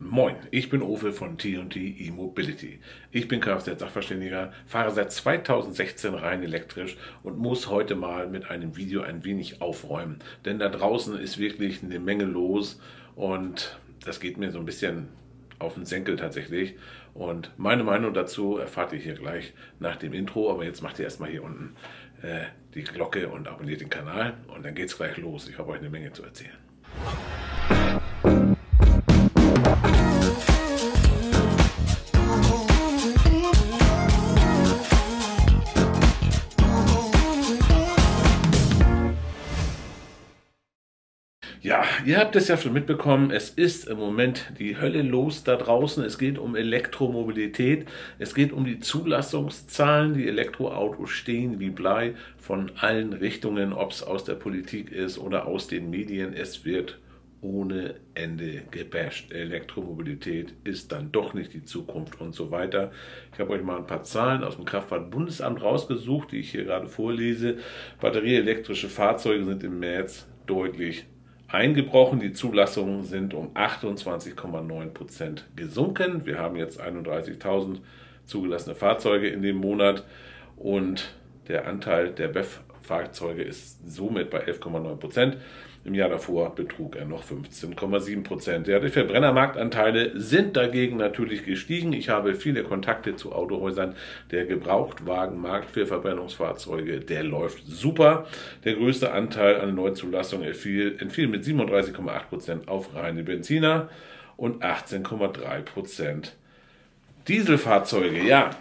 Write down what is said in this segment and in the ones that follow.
Moin, ich bin Owe von T&T E-Mobility. Ich bin Kfz-Sachverständiger, fahre seit 2016 rein elektrisch und muss heute mal mit einem Video ein wenig aufräumen. Denn da draußen ist wirklich eine Menge los und das geht mir so ein bisschen auf den Senkel tatsächlich. Und meine Meinung dazu erfahrt ihr hier gleich nach dem Intro. Aber jetzt macht ihr erstmal hier unten die Glocke und abonniert den Kanal und dann geht's gleich los. Ich habe euch eine Menge zu erzählen. Ja, ihr habt es ja schon mitbekommen, es ist im Moment die Hölle los da draußen. Es geht um Elektromobilität, es geht um die Zulassungszahlen. Die Elektroautos stehen wie Blei von allen Richtungen, ob es aus der Politik ist oder aus den Medien. Es wird ohne Ende gebasht. Elektromobilität ist dann doch nicht die Zukunft und so weiter. Ich habe euch mal ein paar Zahlen aus dem Kraftfahrtbundesamt rausgesucht, die ich hier gerade vorlese. Batterieelektrische Fahrzeuge sind im März deutlich eingebrochen. Die Zulassungen sind um 28,9% gesunken. Wir haben jetzt 31.000 zugelassene Fahrzeuge in dem Monat und der Anteil der BEV-Fahrzeuge ist somit bei 11,9%. Im Jahr davor betrug er noch 15,7%. Ja, die Verbrennermarktanteile sind dagegen natürlich gestiegen. Ich habe viele Kontakte zu Autohäusern. Der Gebrauchtwagenmarkt für Verbrennungsfahrzeuge, der läuft super. Der größte Anteil an Neuzulassungen entfiel mit 37,8% auf reine Benziner und 18,3% Dieselfahrzeuge. Ja,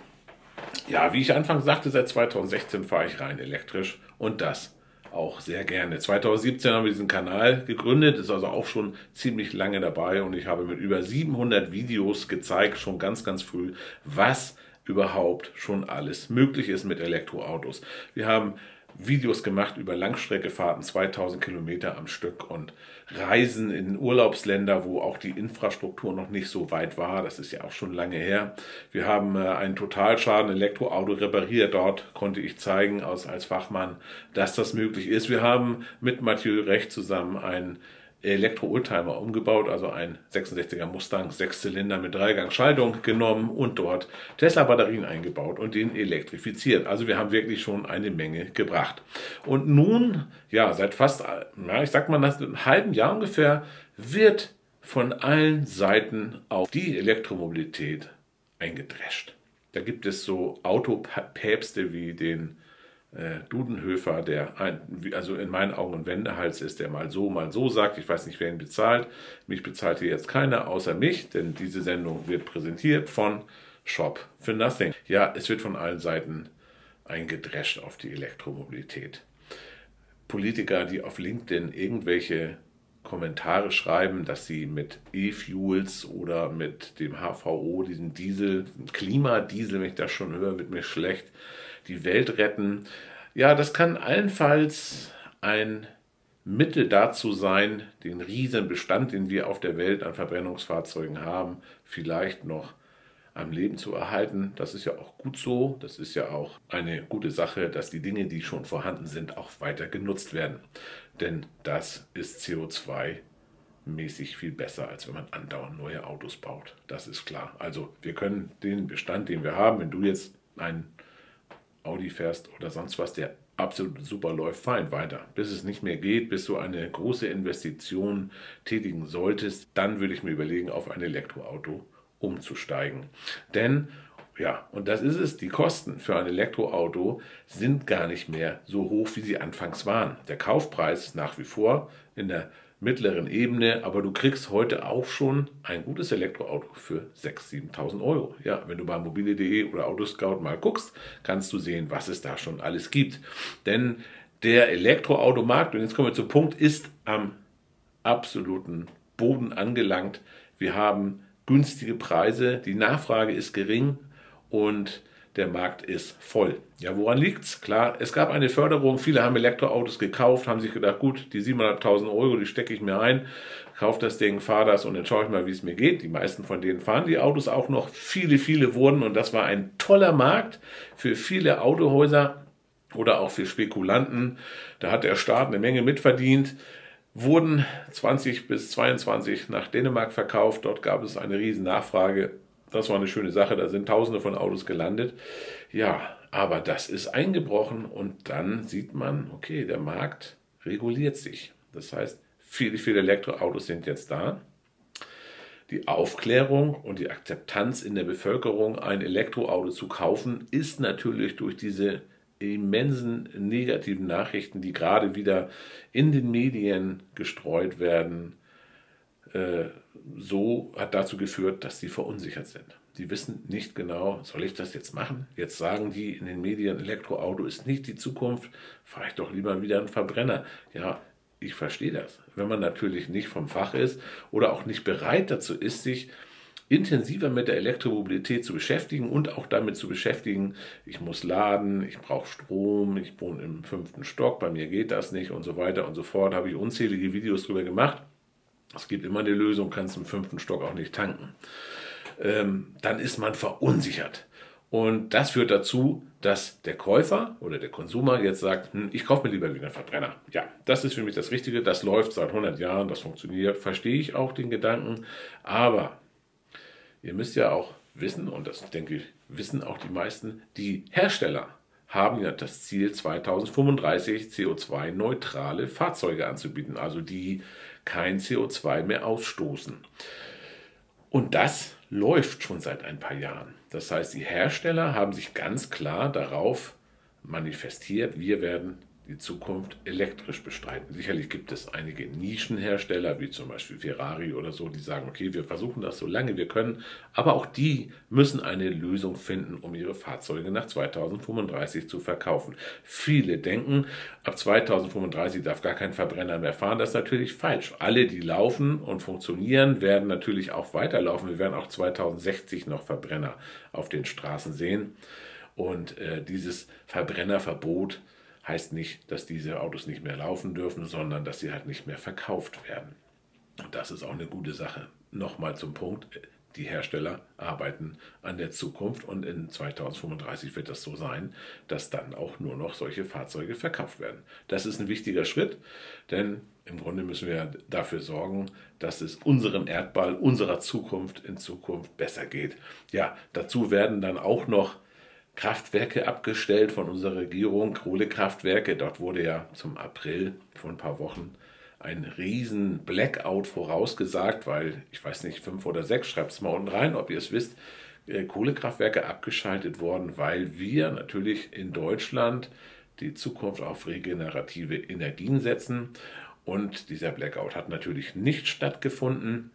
wie ich anfangs sagte, seit 2016 fahre ich rein elektrisch und das auch sehr gerne. 2017 haben wir diesen Kanal gegründet, ist also auch schon ziemlich lange dabei und ich habe mit über 700 Videos gezeigt, schon ganz früh, was überhaupt schon alles möglich ist mit Elektroautos. Wir haben Videos gemacht über Langstreckefahrten, 2000 Kilometer am Stück und Reisen in Urlaubsländer, wo auch die Infrastruktur noch nicht so weit war. Das ist ja auch schon lange her. Wir haben einen Totalschaden Elektroauto repariert. Dort konnte ich zeigen als Fachmann, dass das möglich ist. Wir haben mit Mathieu Recht zusammen einen Elektro-Oldtimer umgebaut, also ein 66er Mustang, 6-Zylinder mit Dreigang-Schaltung genommen und dort Tesla-Batterien eingebaut und den elektrifiziert. Also wir haben wirklich schon eine Menge gebracht. Und nun, ja, seit fast, ich sag mal, einem halben Jahr ungefähr, wird von allen Seiten auf die Elektromobilität eingedrescht. Da gibt es so Autopäpste wie den Dudenhöfer, der also in meinen Augen ein Wendehals ist, der mal so sagt. Ich weiß nicht, wer ihn bezahlt. Mich bezahlt hier jetzt keiner außer mich, denn diese Sendung wird präsentiert von Shop for Nothing. Ja, es wird von allen Seiten eingedrescht auf die Elektromobilität. Politiker, die auf LinkedIn irgendwelche Kommentare schreiben, dass sie mit E-Fuels oder mit dem HVO, diesem Diesel, Klimadiesel, wenn ich das schon höre, wird mir schlecht, die Welt retten. Ja, das kann allenfalls ein Mittel dazu sein, den riesen Bestand, den wir auf der Welt an Verbrennungsfahrzeugen haben, vielleicht noch am Leben zu erhalten. Das ist ja auch gut so. Das ist ja auch eine gute Sache, dass die Dinge, die schon vorhanden sind, auch weiter genutzt werden. Denn das ist CO2-mäßig viel besser, als wenn man andauernd neue Autos baut. Das ist klar. Also wir können den Bestand, den wir haben, wenn du jetzt einen Audi fährst oder sonst was, der absolut super läuft, fein weiter. Bis es nicht mehr geht, bis du eine große Investition tätigen solltest, dann würde ich mir überlegen, auf ein Elektroauto umzusteigen. Denn, ja, und das ist es, die Kosten für ein Elektroauto sind gar nicht mehr so hoch, wie sie anfangs waren. Der Kaufpreis ist nach wie vor in der mittleren Ebene, aber du kriegst heute auch schon ein gutes Elektroauto für 6.000, 7.000 Euro. Ja, wenn du bei mobile.de oder Autoscout mal guckst, kannst du sehen, was es da schon alles gibt. Denn der Elektroautomarkt, und jetzt kommen wir zum Punkt, ist am absoluten Boden angelangt. Wir haben günstige Preise, die Nachfrage ist gering und der Markt ist voll. Ja, woran liegt's? Klar, es gab eine Förderung, viele haben Elektroautos gekauft, haben sich gedacht, gut, die 700.000 Euro, die stecke ich mir ein, kaufe das Ding, fahre das und dann schaue ich mal, wie es mir geht. Die meisten von denen fahren die Autos auch noch. Viele wurden und das war ein toller Markt für viele Autohäuser oder auch für Spekulanten. Da hat der Staat eine Menge mitverdient. wurden 20 bis 22 nach Dänemark verkauft. Dort gab es eine riesen Nachfrage. Das war eine schöne Sache, da sind Tausende von Autos gelandet. Ja, aber das ist eingebrochen und dann sieht man, okay, der Markt reguliert sich. Das heißt, viele Elektroautos sind jetzt da. Die Aufklärung und die Akzeptanz in der Bevölkerung, ein Elektroauto zu kaufen, ist natürlich durch diese immensen negativen Nachrichten, die gerade wieder in den Medien gestreut werden, so hat dazu geführt, dass sie verunsichert sind. Die wissen nicht genau, soll ich das jetzt machen? Jetzt sagen die in den Medien, Elektroauto ist nicht die Zukunft, fahre ich doch lieber wieder einen Verbrenner. Ja, ich verstehe das. Wenn man natürlich nicht vom Fach ist oder auch nicht bereit dazu ist, sich intensiver mit der Elektromobilität zu beschäftigen und auch damit zu beschäftigen, ich muss laden, ich brauche Strom, ich wohne im 5. Stock, bei mir geht das nicht und so weiter und so fort, habe ich unzählige Videos darüber gemacht. Es gibt immer eine Lösung, kannst im 5. Stock auch nicht tanken. Dann ist man verunsichert. Und das führt dazu, dass der Käufer oder der Konsumer jetzt sagt, ich kaufe mir lieber wieder einen Verbrenner. Ja, das ist für mich das Richtige, das läuft seit 100 Jahren, das funktioniert, verstehe ich auch den Gedanken. Aber ihr müsst ja auch wissen, und das denke ich, wissen auch die meisten, die Hersteller haben ja das Ziel, 2035 CO2-neutrale Fahrzeuge anzubieten, also die kein CO2 mehr ausstoßen. Und das läuft schon seit ein paar Jahren. Das heißt, die Hersteller haben sich ganz klar darauf manifestiert, wir werden die Zukunft elektrisch bestreiten. Sicherlich gibt es einige Nischenhersteller, wie zum Beispiel Ferrari oder so, die sagen, okay, wir versuchen das so lange wir können, aber auch die müssen eine Lösung finden, um ihre Fahrzeuge nach 2035 zu verkaufen. Viele denken, ab 2035 darf gar kein Verbrenner mehr fahren. Das ist natürlich falsch. Alle, die laufen und funktionieren, werden natürlich auch weiterlaufen. Wir werden auch 2060 noch Verbrenner auf den Straßen sehen. Und dieses Verbrennerverbot heißt nicht, dass diese Autos nicht mehr laufen dürfen, sondern dass sie halt nicht mehr verkauft werden. Und das ist auch eine gute Sache. Nochmal zum Punkt, die Hersteller arbeiten an der Zukunft und in 2035 wird das so sein, dass dann auch nur noch solche Fahrzeuge verkauft werden. Das ist ein wichtiger Schritt, denn im Grunde müssen wir dafür sorgen, dass es unserem Erdball, unserer Zukunft in Zukunft besser geht. Ja, dazu werden dann auch noch Kraftwerke abgestellt von unserer Regierung, Kohlekraftwerke. Dort wurde ja zum April vor ein paar Wochen ein riesen Blackout vorausgesagt, weil, ich weiß nicht, 5 oder 6, schreibt es mal unten rein, ob ihr es wisst, Kohlekraftwerke abgeschaltet worden, weil wir natürlich in Deutschland die Zukunft auf regenerative Energien setzen. Und dieser Blackout hat natürlich nicht stattgefunden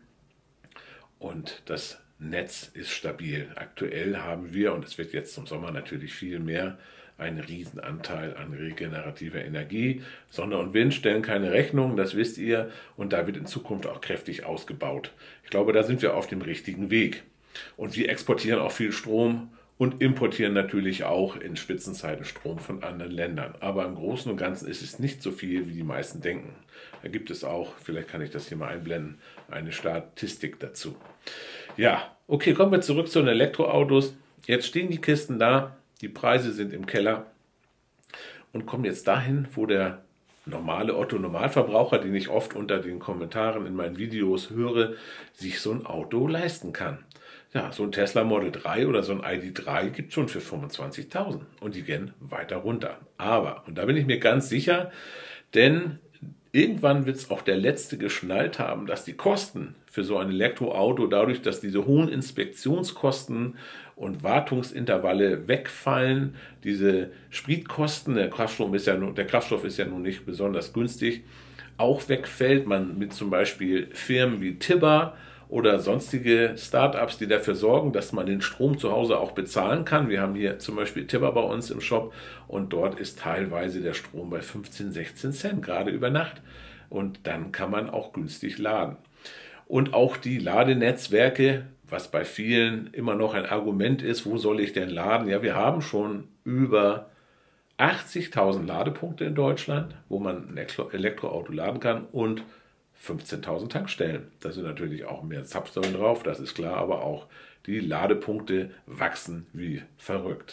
und das Netz ist stabil. Aktuell haben wir, und es wird jetzt zum Sommer natürlich viel mehr, einen Riesenanteil an regenerativer Energie. Sonne und Wind stellen keine Rechnung, das wisst ihr, und da wird in Zukunft auch kräftig ausgebaut. Ich glaube, da sind wir auf dem richtigen Weg. Und wir exportieren auch viel Strom und importieren natürlich auch in Spitzenzeiten Strom von anderen Ländern. Aber im Großen und Ganzen ist es nicht so viel, wie die meisten denken. Da gibt es auch, vielleicht kann ich das hier mal einblenden, eine Statistik dazu. Ja, okay, kommen wir zurück zu den Elektroautos. Jetzt stehen die Kisten da, die Preise sind im Keller und kommen jetzt dahin, wo der normale Otto-Normalverbraucher, den ich oft unter den Kommentaren in meinen Videos höre, sich so ein Auto leisten kann. Ja, so ein Tesla Model 3 oder so ein ID.3 gibt es schon für 25.000 und die gehen weiter runter. Aber, und da bin ich mir ganz sicher, denn irgendwann wird es auch der Letzte geschnallt haben, dass die Kosten für so ein Elektroauto, dadurch, dass diese hohen Inspektionskosten und Wartungsintervalle wegfallen, diese Spritkosten, der Kraftstoff ist ja nun nicht besonders günstig, auch wegfällt. Man mit zum Beispiel Firmen wie Tibber oder sonstige Startups, die dafür sorgen, dass man den Strom zu Hause auch bezahlen kann. Wir haben hier zum Beispiel Tibber bei uns im Shop und dort ist teilweise der Strom bei 15, 16 Cent, gerade über Nacht. Und dann kann man auch günstig laden. Und auch die Ladenetzwerke, was bei vielen immer noch ein Argument ist, wo soll ich denn laden? Ja, wir haben schon über 80.000 Ladepunkte in Deutschland, wo man ein Elektroauto laden kann und 15.000 Tankstellen. Da sind natürlich auch mehr Zapfsäulen drauf, das ist klar, aber auch die Ladepunkte wachsen wie verrückt.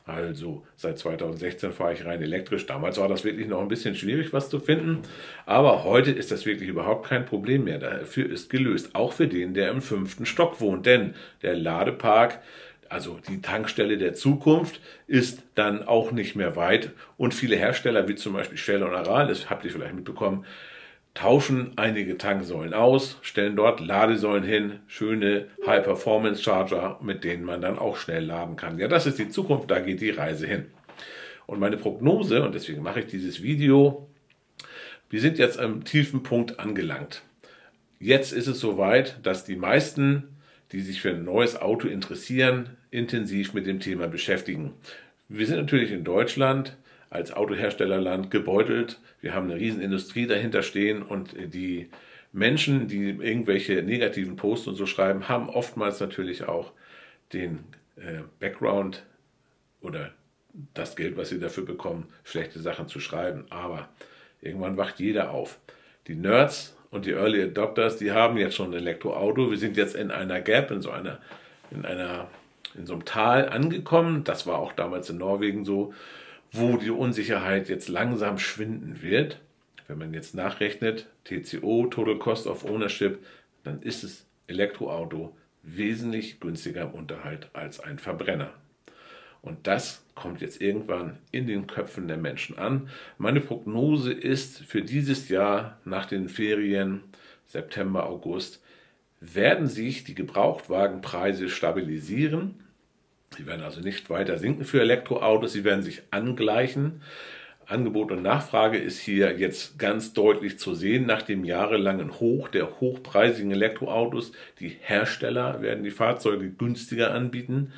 Also seit 2016 fahre ich rein elektrisch. Damals war das wirklich noch ein bisschen schwierig, was zu finden. Aber heute ist das wirklich überhaupt kein Problem mehr. Dafür ist gelöst. Auch für den, der im 5. Stock wohnt. Denn der Ladepark, also die Tankstelle der Zukunft, ist dann auch nicht mehr weit. Und viele Hersteller, wie zum Beispiel Shell und Aral, das habt ihr vielleicht mitbekommen, tauschen einige Tanksäulen aus, stellen dort Ladesäulen hin, schöne High-Performance-Charger, mit denen man dann auch schnell laden kann. Ja, das ist die Zukunft, da geht die Reise hin. Und meine Prognose, und deswegen mache ich dieses Video, wir sind jetzt am tiefen Punkt angelangt. Jetzt ist es soweit, dass die meisten, die sich für ein neues Auto interessieren, intensiv mit dem Thema beschäftigen. Wir sind natürlich in Deutschland als Autoherstellerland gebeutelt. Wir haben eine Riesenindustrie dahinter stehen und die Menschen, die irgendwelche negativen Posts und so schreiben, haben oftmals natürlich auch den Background oder das Geld, was sie dafür bekommen, schlechte Sachen zu schreiben. Aber irgendwann wacht jeder auf. Die Nerds und die Early Adopters, die haben jetzt schon ein Elektroauto. Wir sind jetzt in einer Gap, in so einem Tal angekommen. Das war auch damals in Norwegen so, wo die Unsicherheit jetzt langsam schwinden wird. Wenn man jetzt nachrechnet, TCO, Total Cost of Ownership, dann ist das Elektroauto wesentlich günstiger im Unterhalt als ein Verbrenner. Und das kommt jetzt irgendwann in den Köpfen der Menschen an. Meine Prognose ist für dieses Jahr nach den Ferien, September, August, werden sich die Gebrauchtwagenpreise stabilisieren. Sie werden also nicht weiter sinken für Elektroautos, sie werden sich angleichen. Angebot und Nachfrage ist hier jetzt ganz deutlich zu sehen nach dem jahrelangen Hoch der hochpreisigen Elektroautos. Die Hersteller werden die Fahrzeuge günstiger anbieten.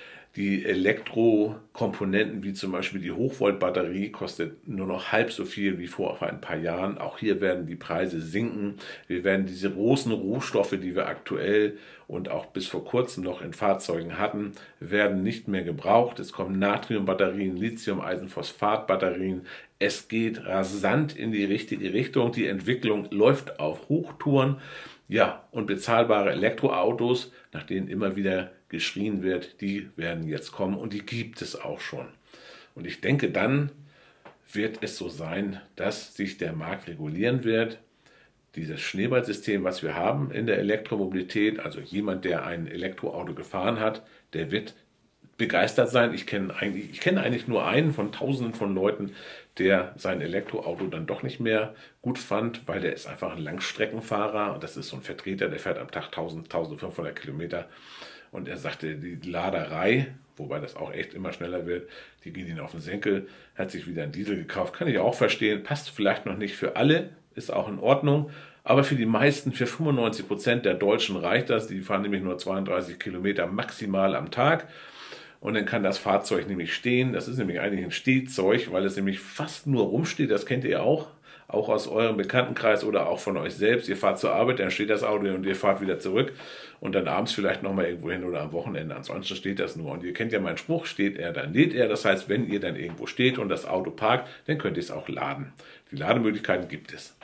Die Elektrokomponenten, wie zum Beispiel die Hochvoltbatterie, kostet nur noch halb so viel wie vor ein paar Jahren. Auch hier werden die Preise sinken. Wir werden diese großen Rohstoffe, die wir aktuell und auch bis vor kurzem noch in Fahrzeugen hatten, werden nicht mehr gebraucht. Es kommen Natriumbatterien, Lithium-Eisenphosphat-Batterien. Es geht rasant in die richtige Richtung. Die Entwicklung läuft auf Hochtouren. Ja, und bezahlbare Elektroautos, nach denen immer wieder geschrien wird, die werden jetzt kommen und die gibt es auch schon. Und ich denke, dann wird es so sein, dass sich der Markt regulieren wird. Dieses Schneeballsystem, was wir haben in der Elektromobilität, also jemand, der ein Elektroauto gefahren hat, der wird begeistert sein. Ich kenne eigentlich nur einen von Tausenden von Leuten, der sein Elektroauto dann doch nicht mehr gut fand, weil der ist einfach ein Langstreckenfahrer und das ist so ein Vertreter, der fährt am Tag 1500 Kilometer und er sagte, die Laderei, wobei das auch echt immer schneller wird, die geht ihm auf den Senkel, hat sich wieder einen Diesel gekauft, kann ich auch verstehen, passt vielleicht noch nicht für alle, ist auch in Ordnung, aber für die meisten, für 95% der Deutschen reicht das, die fahren nämlich nur 32 Kilometer maximal am Tag. Und dann kann das Fahrzeug nämlich stehen. Das ist nämlich eigentlich ein Stehzeug, weil es nämlich fast nur rumsteht. Das kennt ihr auch aus eurem Bekanntenkreis oder auch von euch selbst. Ihr fahrt zur Arbeit, dann steht das Auto und ihr fahrt wieder zurück und dann abends vielleicht nochmal irgendwo hin oder am Wochenende. Ansonsten steht das nur. Und ihr kennt ja meinen Spruch, steht er, dann lädt er. Das heißt, wenn ihr dann irgendwo steht und das Auto parkt, dann könnt ihr es auch laden. Die Lademöglichkeiten gibt es.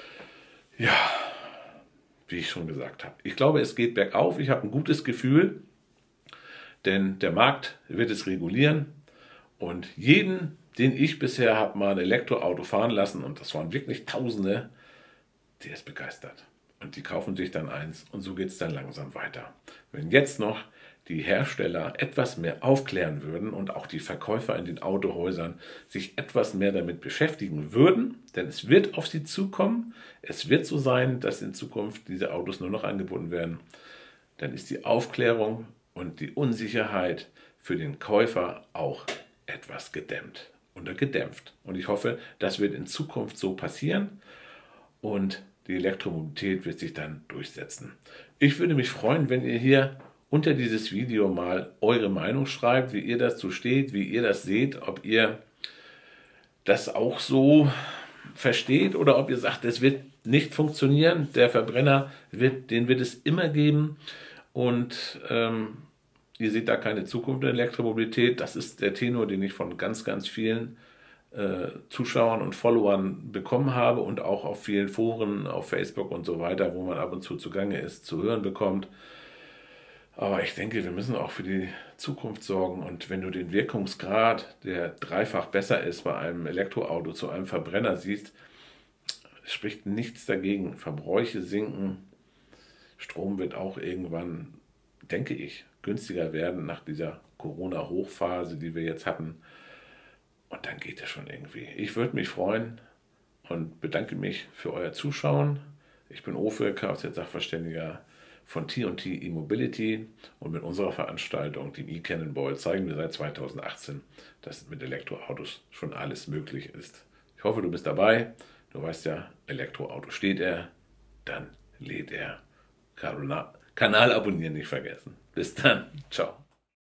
Ja, wie ich schon gesagt habe. Ich glaube, es geht bergauf. Ich habe ein gutes Gefühl. Denn der Markt wird es regulieren und jeden, den ich bisher habe mal ein Elektroauto fahren lassen, und das waren wirklich Tausende, der ist begeistert. Und die kaufen sich dann eins und so geht es dann langsam weiter. Wenn jetzt noch die Hersteller etwas mehr aufklären würden und auch die Verkäufer in den Autohäusern sich etwas mehr damit beschäftigen würden, denn es wird auf sie zukommen, es wird so sein, dass in Zukunft diese Autos nur noch angeboten werden, dann ist die Aufklärung und die Unsicherheit für den Käufer auch etwas gedämmt oder gedämpft. Und ich hoffe, das wird in Zukunft so passieren und die Elektromobilität wird sich dann durchsetzen. Ich würde mich freuen, wenn ihr hier unter dieses Video mal eure Meinung schreibt, wie ihr dazu steht, wie ihr das seht, ob ihr das auch so versteht oder ob ihr sagt, es wird nicht funktionieren, der Verbrenner, den wird es immer geben. Und ihr seht da keine Zukunft in der Elektromobilität. Das ist der Tenor, den ich von ganz, ganz vielen Zuschauern und Followern bekommen habe und auch auf vielen Foren, auf Facebook und so weiter, wo man ab und zu zugange ist, zu hören bekommt. Aber ich denke, wir müssen auch für die Zukunft sorgen. Und wenn du den Wirkungsgrad, der dreifach besser ist bei einem Elektroauto zu einem Verbrenner siehst, spricht nichts dagegen. Verbräuche sinken. Strom wird auch irgendwann, denke ich, günstiger werden nach dieser Corona-Hochphase, die wir jetzt hatten. Und dann geht es schon irgendwie. Ich würde mich freuen und bedanke mich für euer Zuschauen. Ich bin Ofe, Kfz-Sachverständiger von T&T E-Mobility, und mit unserer Veranstaltung, dem eCannonball, zeigen wir seit 2018, dass mit Elektroautos schon alles möglich ist. Ich hoffe, du bist dabei. Du weißt ja, Elektroauto steht er, dann lädt er. Kanal abonnieren nicht vergessen. Bis dann. Ciao.